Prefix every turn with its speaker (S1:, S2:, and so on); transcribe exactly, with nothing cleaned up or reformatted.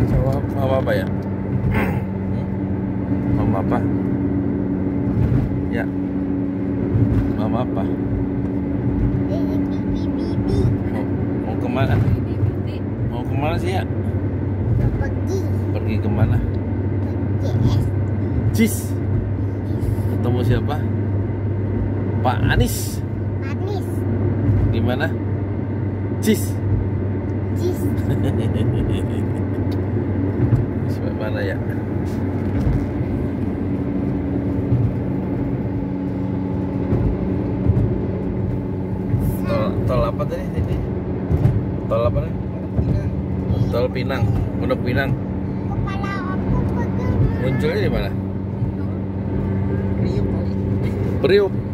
S1: Jawab.
S2: Mau apa ya? Mau apa? Ya. Mau apa? Mau, mau kemana? Mau kemana sih ya?
S3: Pergi.
S2: Pergi kemana? Jis. Ketemu siapa? Pak Anies.
S3: Manis.
S2: Gimana? Jis.
S3: Jis.
S2: Sampai mana ya? Tol, tol apa tadi? Ini? Tol apa nih? Tol Pinang, Pondok Pinang.
S3: Kepala aku pegang.
S2: Munculnya di mana?
S1: Priuk kali.
S2: Priuk.